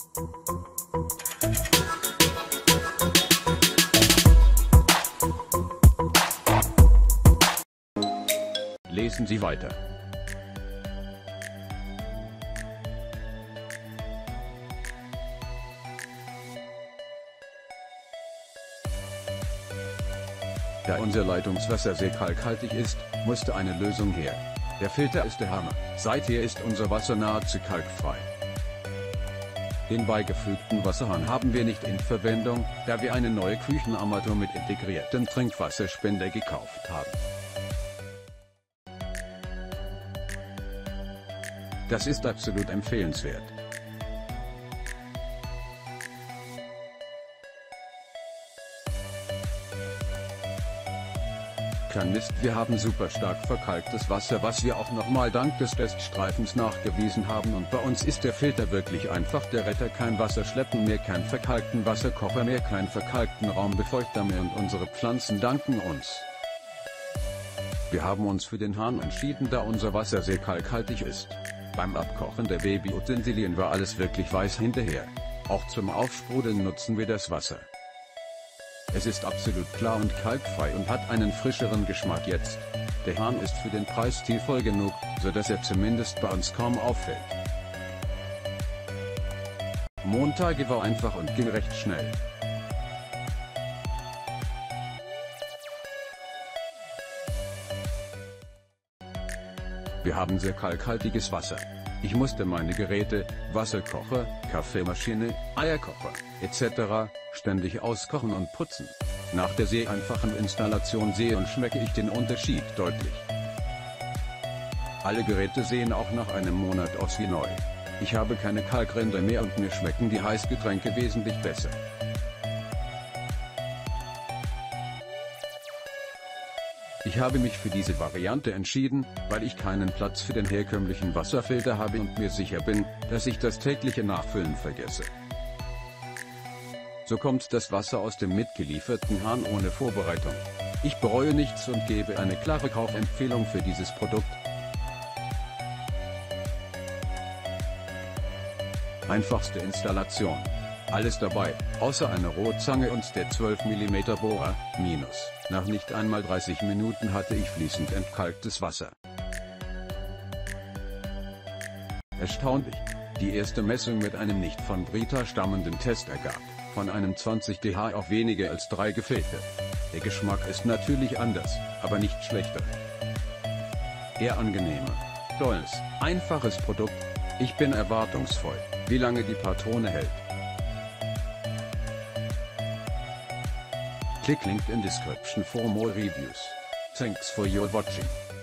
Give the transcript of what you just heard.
Lesen Sie weiter. Da unser Leitungswasser sehr kalkhaltig ist, musste eine Lösung her. Der Filter ist der Hammer. Seither ist unser Wasser nahezu kalkfrei. Den beigefügten Wasserhahn haben wir nicht in Verwendung, da wir eine neue Küchenarmatur mit integriertem Trinkwasserspender gekauft haben. Das ist absolut empfehlenswert. Kein Mist, wir haben super stark verkalktes Wasser, was wir auch nochmal dank des Teststreifens nachgewiesen haben, und bei uns ist der Filter wirklich einfach der Retter. Kein Wasserschleppen mehr, kein verkalkten Wasserkocher mehr, kein verkalkten Raumbefeuchter mehr, und unsere Pflanzen danken uns. Wir haben uns für den Hahn entschieden, da unser Wasser sehr kalkhaltig ist. Beim Abkochen der Babyutensilien war alles wirklich weiß hinterher. Auch zum Aufsprudeln nutzen wir das Wasser. Es ist absolut klar und kalkfrei und hat einen frischeren Geschmack jetzt. Der Hahn ist für den Preis stilvoll genug, so dass er zumindest bei uns kaum auffällt. Montage war einfach und ging recht schnell. Wir haben sehr kalkhaltiges Wasser. Ich musste meine Geräte, Wasserkocher, Kaffeemaschine, Eierkocher, etc. ständig auskochen und putzen. Nach der sehr einfachen Installation sehe und schmecke ich den Unterschied deutlich. Alle Geräte sehen auch nach einem Monat aus wie neu. Ich habe keine Kalkränder mehr und mir schmecken die Heißgetränke wesentlich besser. Ich habe mich für diese Variante entschieden, weil ich keinen Platz für den herkömmlichen Wasserfilter habe und mir sicher bin, dass ich das tägliche Nachfüllen vergesse. So kommt das Wasser aus dem mitgelieferten Hahn ohne Vorbereitung. Ich bereue nichts und gebe eine klare Kaufempfehlung für dieses Produkt. Einfachste Installation. Alles dabei, außer einer Rohrzange und der 12 mm Bohrer, minus. Nach nicht einmal 30 Minuten hatte ich fließend entkalktes Wasser. Erstaunlich. Die erste Messung mit einem nicht von Brita stammenden Test ergab, von einem 20 dH auf weniger als 3 Gefiltert. Der Geschmack ist natürlich anders, aber nicht schlechter. Eher angenehmer. Tolles, einfaches Produkt. Ich bin erwartungsvoll, wie lange die Patrone hält. Click link in description for more reviews. Thanks for your watching.